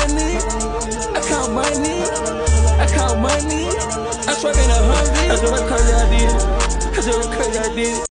money. I count money. I count money. I swear in a 100. That's what crazy I did. That's what crazy I did.